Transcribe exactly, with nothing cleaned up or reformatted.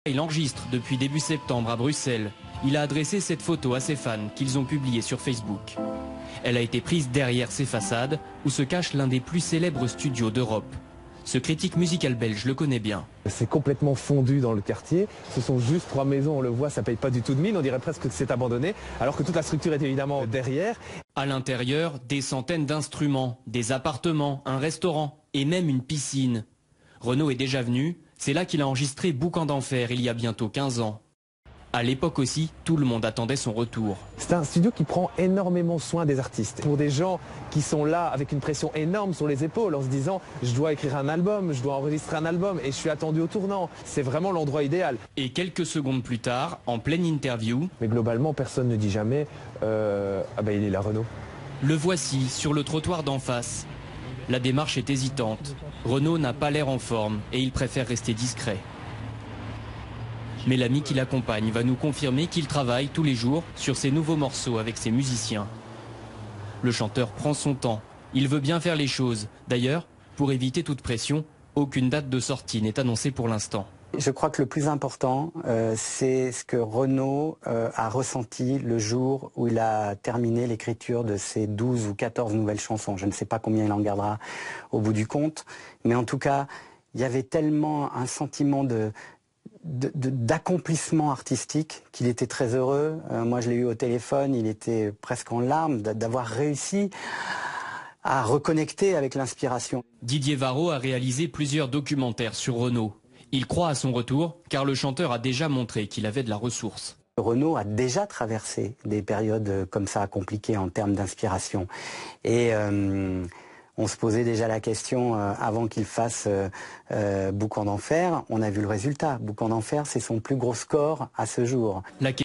Il enregistre depuis début septembre à Bruxelles. Il a adressé cette photo à ses fans qu'ils ont publiée sur Facebook. Elle a été prise derrière ses façades où se cache l'un des plus célèbres studios d'Europe. Ce critique musical belge le connaît bien. C'est complètement fondu dans le quartier. Ce sont juste trois maisons, on le voit, ça paye pas du tout de mine. On dirait presque que c'est abandonné, alors que toute la structure est évidemment derrière. À l'intérieur, des centaines d'instruments, des appartements, un restaurant et même une piscine. Renaud est déjà venu. C'est là qu'il a enregistré Boucan d'enfer il y a bientôt quinze ans. À l'époque aussi, tout le monde attendait son retour. C'est un studio qui prend énormément soin des artistes. Pour des gens qui sont là avec une pression énorme sur les épaules en se disant « je dois écrire un album, je dois enregistrer un album et je suis attendu au tournant ». C'est vraiment l'endroit idéal. Et quelques secondes plus tard, en pleine interview... Mais globalement, personne ne dit jamais euh, « ah ben il est là Renaud ». Le voici sur le trottoir d'en face. La démarche est hésitante. Renaud n'a pas l'air en forme et il préfère rester discret. Mais l'ami qui l'accompagne va nous confirmer qu'il travaille tous les jours sur ses nouveaux morceaux avec ses musiciens. Le chanteur prend son temps. Il veut bien faire les choses. D'ailleurs, pour éviter toute pression, aucune date de sortie n'est annoncée pour l'instant. Je crois que le plus important, euh, c'est ce que Renaud euh, a ressenti le jour où il a terminé l'écriture de ses douze ou quatorze nouvelles chansons. Je ne sais pas combien il en gardera au bout du compte, mais en tout cas, il y avait tellement un sentiment de... d'accomplissement artistique qu'il était très heureux. Euh, moi je l'ai eu au téléphone, il était presque en larmes d'avoir réussi à reconnecter avec l'inspiration. Didier Varro a réalisé plusieurs documentaires sur Renaud. Il croit à son retour car le chanteur a déjà montré qu'il avait de la ressource. Renaud a déjà traversé des périodes comme ça compliquées en termes d'inspiration. Et euh, on se posait déjà la question euh, avant qu'il fasse euh, euh, Boucan d'enfer. On a vu le résultat. Boucan d'enfer, c'est son plus gros score à ce jour. La